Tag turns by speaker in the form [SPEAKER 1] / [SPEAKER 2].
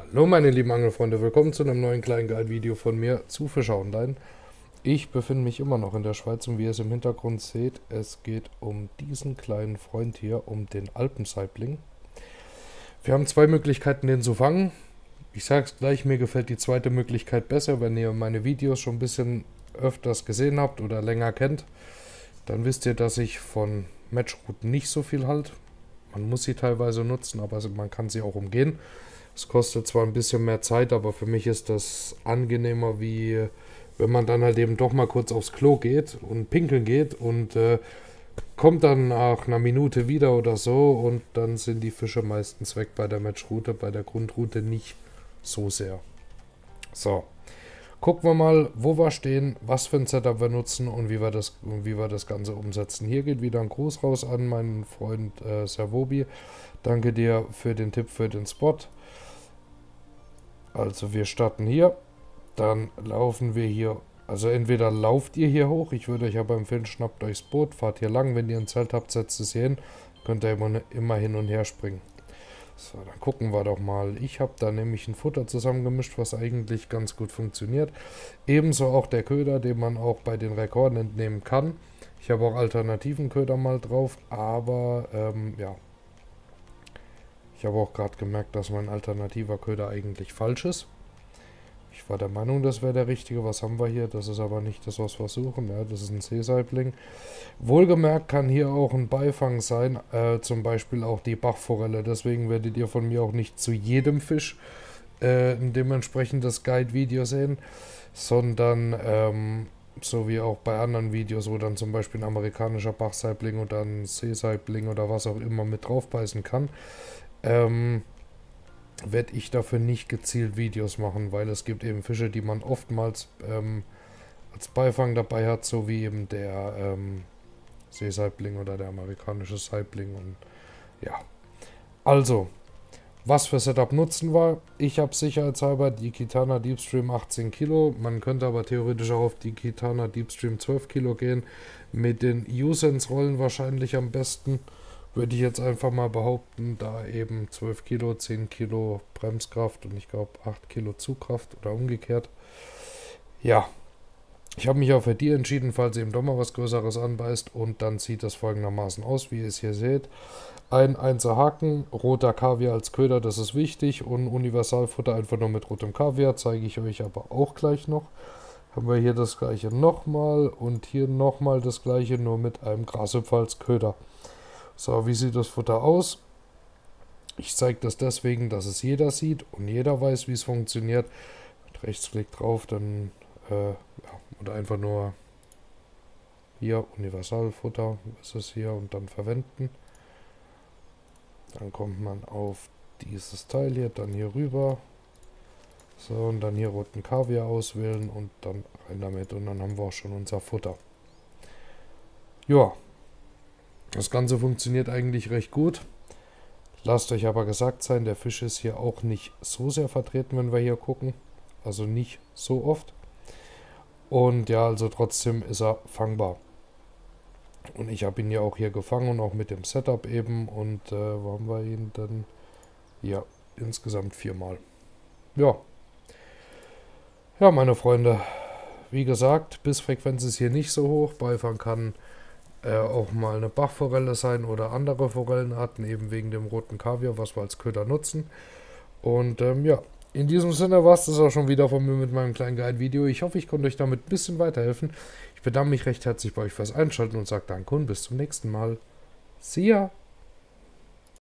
[SPEAKER 1] Hallo meine lieben Angelfreunde, willkommen zu einem neuen kleinen Guide-Video von mir zu Fischer Online. Ich befinde mich immer noch in der Schweiz und wie ihr es im Hintergrund seht, es geht um diesen kleinen Freund hier, um den Alpensaibling. Wir haben zwei Möglichkeiten, den zu fangen. Ich sage es gleich, mir gefällt die zweite Möglichkeit besser. Wenn ihr meine Videos schon ein bisschen öfters gesehen habt oder länger kennt, dann wisst ihr, dass ich von Matchrouten nicht so viel halte. Man muss sie teilweise nutzen, aber man kann sie auch umgehen. Es kostet zwar ein bisschen mehr Zeit, aber für mich ist das angenehmer, wie wenn man dann halt eben doch mal kurz aufs Klo geht und pinkeln geht und kommt dann nach einer Minute wieder oder so und dann sind die Fische meistens weg bei der Matchroute, bei der Grundroute nicht so sehr. So, gucken wir mal, wo wir stehen, was für ein Setup wir nutzen und wie wir das Ganze umsetzen. Hier geht wieder ein Gruß raus an meinen Freund Servobi. Danke dir für den Tipp für den Spot. Also wir starten hier, dann laufen wir hier, also entweder lauft ihr hier hoch, ich würde euch aber empfehlen, schnappt euch das Boot, fahrt hier lang, wenn ihr ein Zelt habt, setzt es hier hin, könnt ihr immer hin und her springen. So, dann gucken wir doch mal. Ich habe da nämlich ein Futter zusammengemischt, was eigentlich ganz gut funktioniert. Ebenso auch der Köder, den man auch bei den Rekorden entnehmen kann. Ich habe auch alternativen Köder mal drauf, aber ja. Ich habe auch gerade gemerkt, dass mein alternativer Köder eigentlich falsch ist. Ich war der Meinung, das wäre der richtige. Was haben wir hier? Das ist aber nicht das, was wir suchen. Ja, das ist ein Seesaibling. Wohlgemerkt kann hier auch ein Beifang sein, zum Beispiel auch die Bachforelle. Deswegen werdet ihr von mir auch nicht zu jedem Fisch ein dementsprechendes Guide-Video sehen, sondern so wie auch bei anderen Videos, wo dann zum Beispiel ein amerikanischer Bachsaibling oder ein Seesaibling oder was auch immer mit drauf beißen kann, werde ich dafür nicht gezielt Videos machen, weil es gibt eben Fische, die man oftmals als Beifang dabei hat, so wie eben der Seesaibling oder der amerikanische Saibling. Und ja, also, was für Setup nutzen wir? Ich habe sicherheitshalber die Kitana Deepstream 18 Kilo, man könnte aber theoretisch auch auf die Kitana Deepstream 12 Kilo gehen, mit den U-Sense Rollen wahrscheinlich am besten. Würde ich jetzt einfach mal behaupten, da eben 12 Kilo, 10 Kilo Bremskraft und ich glaube 8 Kilo Zugkraft oder umgekehrt. Ja, ich habe mich auch für die entschieden, falls eben doch mal was Größeres anbeißt und dann sieht das folgendermaßen aus, wie ihr es hier seht. Ein 1er Haken, roter Kaviar als Köder, das ist wichtig und Universalfutter einfach nur mit rotem Kaviar, zeige ich euch aber auch gleich noch. Haben wir hier das gleiche nochmal und hier nochmal das gleiche, nur mit einem Grashüpfer als Köder. So, wie sieht das Futter aus? Ich zeige das deswegen, dass es jeder sieht und jeder weiß, wie es funktioniert. Mit Rechtsklick drauf, dann ja, oder einfach nur hier Universalfutter ist es hier und dann verwenden. Dann kommt man auf dieses Teil hier, dann hier rüber. So, und dann hier roten Kaviar auswählen und dann rein damit und dann haben wir auch schon unser Futter. Ja. Das Ganze funktioniert eigentlich recht gut. Lasst euch aber gesagt sein, der Fisch ist hier auch nicht so sehr vertreten, wenn wir hier gucken. Also nicht so oft. Und ja, also trotzdem ist er fangbar. Und ich habe ihn ja auch hier gefangen und auch mit dem Setup eben. Und wo haben wir ihn denn? Ja, insgesamt 4-mal. Ja. Ja, meine Freunde. Wie gesagt, Bissfrequenz ist hier nicht so hoch. Beifang kann auch mal eine Bachforelle sein oder andere Forellenarten, eben wegen dem roten Kaviar, was wir als Köder nutzen. Und ja, in diesem Sinne war es das auch schon wieder von mir mit meinem kleinen Guide-Video. Ich hoffe, ich konnte euch damit ein bisschen weiterhelfen. Ich bedanke mich recht herzlich bei euch fürs Einschalten und sage Danke und bis zum nächsten Mal. See ya!